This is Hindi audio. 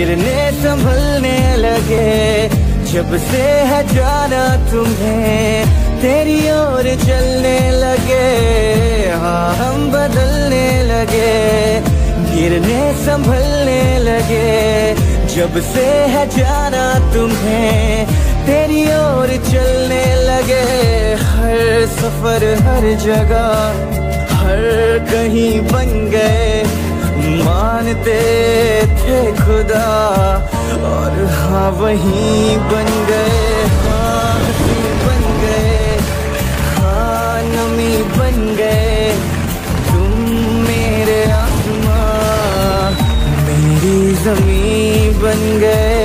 गिरने संभलने लगे। जब से है जाना तुम्हें तेरी ओर चलने लगे। हाँ हम बदलने लगे, गिरने संभलने लगे। जब से है जाना तुम्हें तेरी ओर चलने लगे। हर सफर हर जगह हर कहीं बन गए, मानते थे खुदा और हाँ वहीं बन गए। हाँ हंसी बन गए, हाँ नमी बन गए। तुम मेरे आसमां मेरी ज़मीं बन गए।